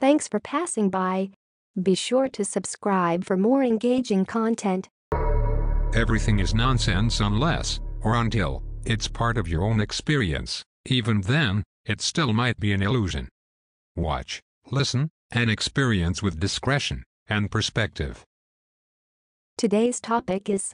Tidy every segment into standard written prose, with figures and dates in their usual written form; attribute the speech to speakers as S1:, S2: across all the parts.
S1: Thanks for passing by. Be sure to subscribe for more engaging content.
S2: Everything is nonsense unless, or until, it's part of your own experience. Even then, it still might be an illusion. Watch, listen, and experience with discretion and perspective.
S1: Today's topic is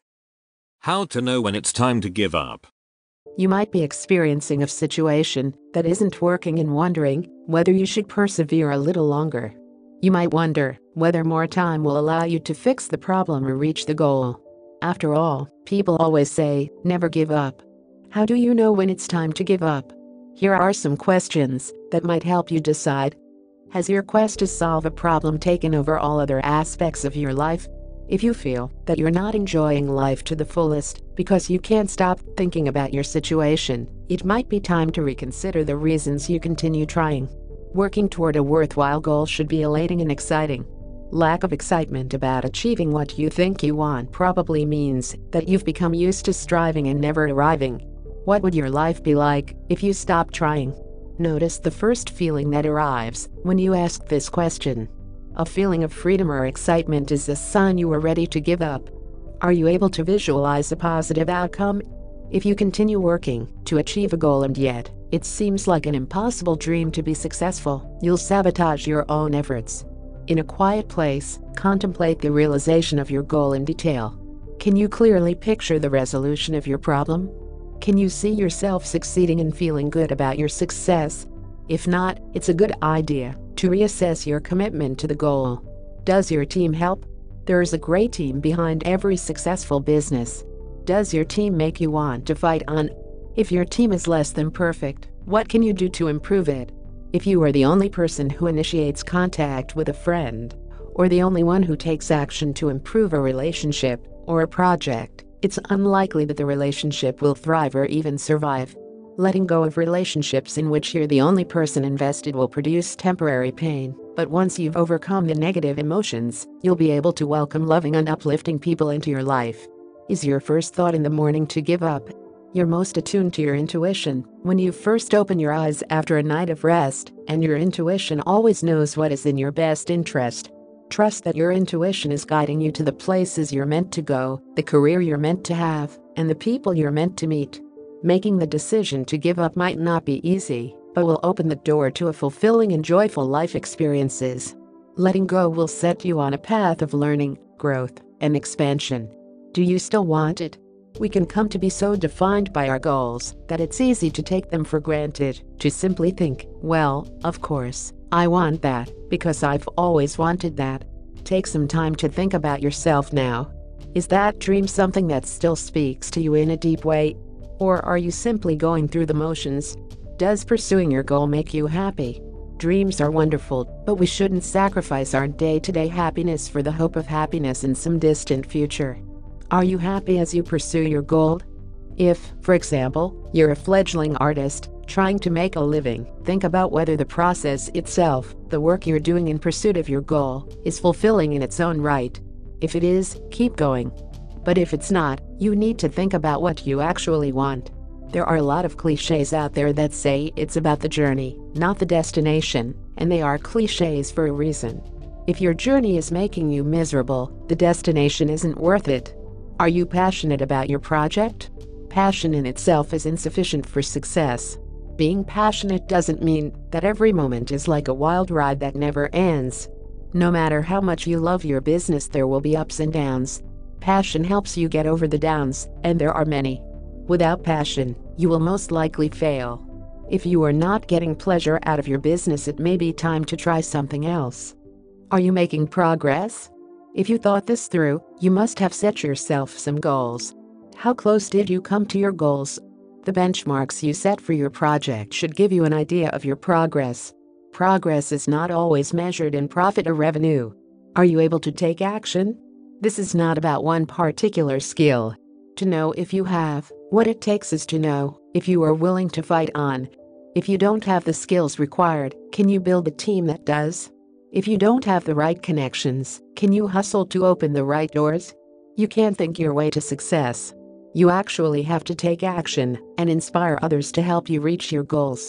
S3: how to know when it's time to give up.
S4: You might be experiencing a situation that isn't working and wondering whether you should persevere a little longer. You might wonder whether more time will allow you to fix the problem or reach the goal. After all, people always say, never give up. How do you know when it's time to give up? Here are some questions that might help you decide. Has your quest to solve a problem taken over all other aspects of your life? If you feel that you're not enjoying life to the fullest because you can't stop thinking about your situation, it might be time to reconsider the reasons you continue trying. Working toward a worthwhile goal should be elating and exciting. Lack of excitement about achieving what you think you want probably means that you've become used to striving and never arriving. What would your life be like if you stopped trying? Notice the first feeling that arrives when you ask this question. A feeling of freedom or excitement is a sign you are ready to give up. Are you able to visualize a positive outcome? If you continue working to achieve a goal and yet it seems like an impossible dream to be successful, you'll sabotage your own efforts. In a quiet place, contemplate the realization of your goal in detail. Can you clearly picture the resolution of your problem? Can you see yourself succeeding and feeling good about your success? If not, it's a good idea to reassess your commitment to the goal. Does your team help? There's a great team behind every successful business. Does your team make you want to fight on? If your team is less than perfect, what can you do to improve it? If you are the only person who initiates contact with a friend, or the only one who takes action to improve a relationship or a project, it's unlikely that the relationship will thrive or even survive. Letting go of relationships in which you're the only person invested will produce temporary pain, but once you've overcome the negative emotions, you'll be able to welcome loving and uplifting people into your life. Is your first thought in the morning to give up? You're most attuned to your intuition when you first open your eyes after a night of rest, and your intuition always knows what is in your best interest. Trust that your intuition is guiding you to the places you're meant to go, the career you're meant to have, and the people you're meant to meet. Making the decision to give up might not be easy, but will open the door to a fulfilling and joyful life experiences. Letting go will set you on a path of learning, growth, and expansion. Do you still want it? We can come to be so defined by our goals that it's easy to take them for granted, to simply think, well, of course, I want that, because I've always wanted that. Take some time to think about yourself now. Is that dream something that still speaks to you in a deep way? Or are you simply going through the motions? Does pursuing your goal make you happy? Dreams are wonderful, but we shouldn't sacrifice our day-to-day happiness for the hope of happiness in some distant future. Are you happy as you pursue your goal? If, for example, you're a fledgling artist trying to make a living, think about whether the process itself, the work you're doing in pursuit of your goal, is fulfilling in its own right. If it is, keep going. But if it's not, you need to think about what you actually want. There are a lot of cliches out there that say it's about the journey, not the destination, and they are cliches for a reason. If your journey is making you miserable, the destination isn't worth it. Are you passionate about your project? Passion in itself is insufficient for success. Being passionate doesn't mean that every moment is like a wild ride that never ends. No matter how much you love your business, there will be ups and downs. Passion helps you get over the downs, and there are many. Without passion, you will most likely fail. If you are not getting pleasure out of your business, it may be time to try something else. Are you making progress? If you thought this through, you must have set yourself some goals. How close did you come to your goals? The benchmarks you set for your project should give you an idea of your progress. Progress is not always measured in profit or revenue. Are you able to take action? This is not about one particular skill. To know if you have what it takes is to know if you are willing to fight on. If you don't have the skills required, can you build a team that does? If you don't have the right connections, can you hustle to open the right doors? You can't think your way to success. You actually have to take action and inspire others to help you reach your goals.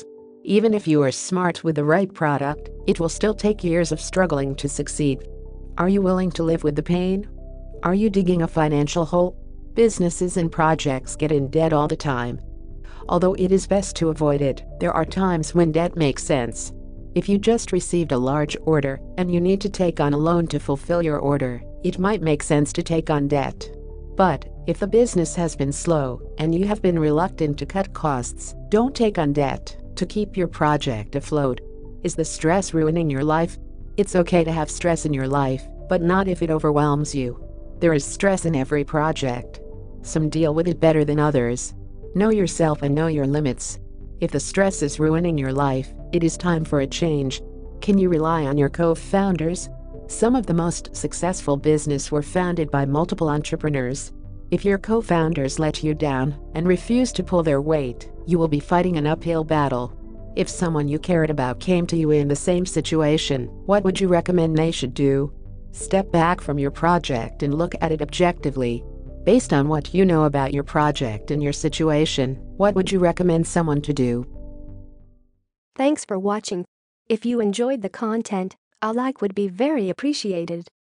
S4: Even if you are smart with the right product, it will still take years of struggling to succeed. Are you willing to live with the pain? Are you digging a financial hole? Businesses and projects get in debt all the time. Although it is best to avoid it, there are times when debt makes sense. If you just received a large order and you need to take on a loan to fulfill your order, it might make sense to take on debt. But if the business has been slow and you have been reluctant to cut costs, don't take on debt to keep your project afloat. Is the stress ruining your life? It's okay to have stress in your life, but not if it overwhelms you. There is stress in every project. Some deal with it better than others. Know yourself and know your limits. If the stress is ruining your life, it is time for a change. Can you rely on your co-founders? Some of the most successful business were founded by multiple entrepreneurs. If your co-founders let you down and refuse to pull their weight, you will be fighting an uphill battle. If someone you cared about came to you in the same situation, what would you recommend they should do? Step back from your project and look at it objectively. Based on what you know about your project and your situation, what would you recommend someone to do?
S1: Thanks for watching. If you enjoyed the content, a like would be very appreciated.